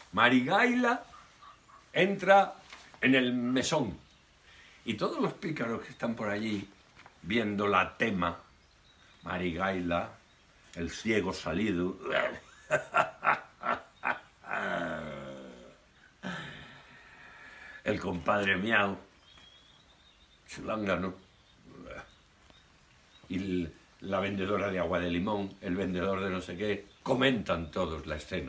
Marigaila entra en el mesón y todos los pícaros que están por allí viendo la tema, Marigaila, el ciego salido, el compadre Miau, Chulángano, y la vendedora de agua de limón, el vendedor de no sé qué, comentan todos la escena.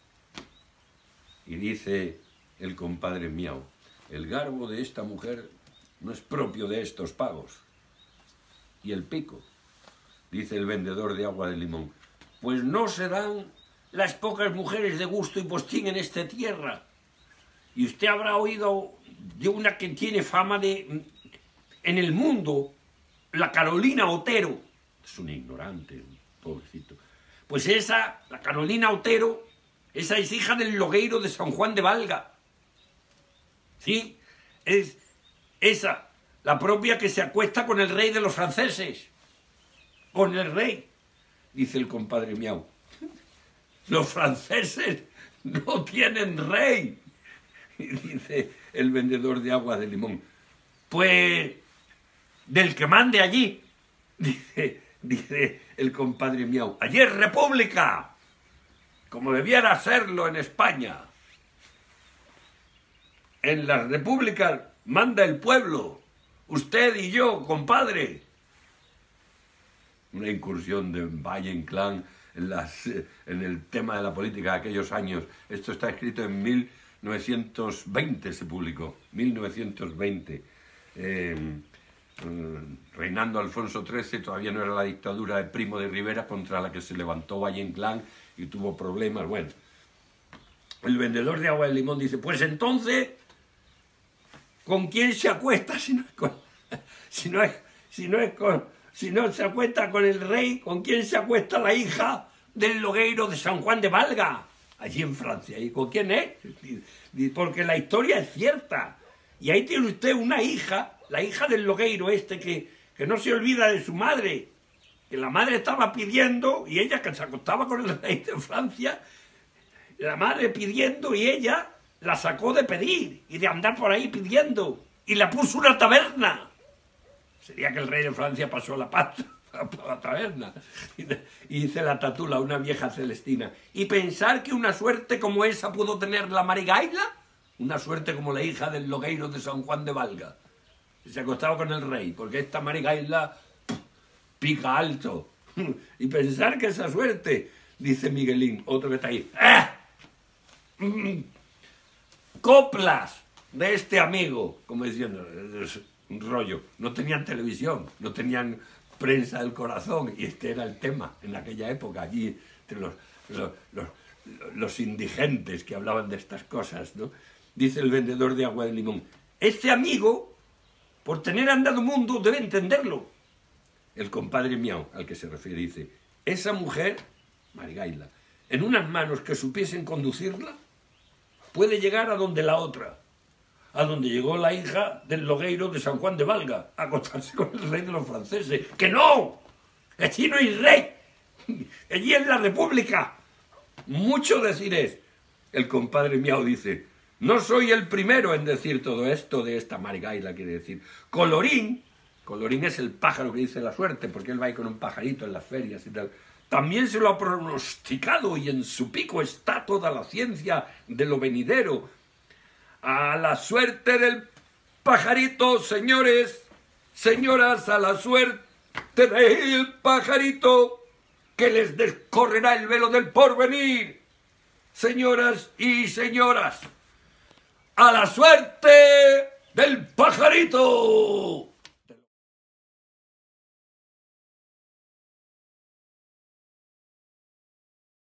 Y dice el compadre Miau, el garbo de esta mujer no es propio de estos pagos. Y el pico, dice el vendedor de agua de limón, pues no se dan las pocas mujeres de gusto y postín en esta tierra. Y usted habrá oído de una que tiene fama en el mundo, la Carolina Otero. Es un ignorante, pobrecito. Pues esa, la Carolina Otero, esa es hija del logueiro de San Juan de Valga. ¿Sí? Es esa, la propia que se acuesta con el rey de los franceses. Con el rey. Dice el compadre Miau. Los franceses no tienen rey. Y dice el vendedor de agua de limón. Pues del que mande allí. Dice el compadre Miau. Allí es república. Como debiera serlo en España. En las repúblicas manda el pueblo. Usted y yo, compadre. Una incursión de Valle Inclán en el tema de la política de aquellos años. Esto está escrito en 1920, se publicó. 1920. Reinando Alfonso XIII, todavía no era la dictadura de Primo de Rivera, contra la que se levantó Valle Inclán y tuvo problemas. Bueno, el vendedor de agua de limón dice, pues entonces, ¿con quién se acuesta si no se acuesta con el rey? ¿Con quién se acuesta la hija del logueiro de San Juan de Valga? Allí en Francia. ¿Y con quién es? Porque la historia es cierta. Y ahí tiene usted una hija, la hija del logueiro que no se olvida de su madre. Que la madre estaba pidiendo, y ella que se acostaba con el rey de Francia, la madre pidiendo y ella la sacó de pedir y de andar por ahí pidiendo. Y la puso una taberna. Sería que el rey de Francia pasó la pasta a la taberna. Y dice la Tatula, una vieja celestina. Y pensar que una suerte como esa pudo tener la Marigaila, una suerte como la hija del logueiro de San Juan de Valga. Se acostaba con el rey, porque esta Marigaila pica alto. Y pensar que esa suerte, dice Miguelín, otro que está ahí. Coplas de este amigo, como diciendo, un rollo. No tenían televisión, no tenían prensa del corazón, y este era el tema en aquella época, allí entre los indigentes que hablaban de estas cosas, ¿no? Dice el vendedor de agua de limón, este amigo, por tener andado mundo, debe entenderlo. El compadre Miau, al que se refiere, dice, esa mujer, Marigaila, en unas manos que supiesen conducirla, puede llegar a donde la otra, a donde llegó la hija del logueiro de San Juan de Valga, a acostarse con el rey de los franceses. ¡Que no! Allí no hay rey, allí es la república. Mucho decir es. El compadre Miau dice, no soy el primero en decir todo esto de esta Marigaila, quiere decir. Colorín es el pájaro que dice la suerte, porque él va ahí con un pajarito en las ferias y tal. También se lo ha pronosticado y en su pico está toda la ciencia de lo venidero. A la suerte del pajarito, señores, señoras, a la suerte del pajarito, que les descorrerá el velo del porvenir. Señoras y señoras, a la suerte del pajarito.